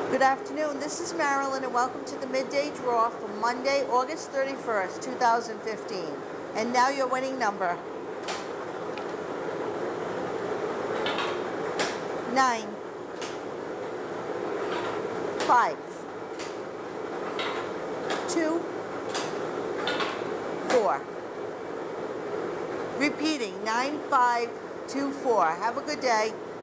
Good afternoon, this is Marilyn and welcome to the Midday Draw for Monday, August 31st, 2015. And now your winning number. 9, 5, 2, 4. Repeating, 9, 5, 2, 4. Have a good day.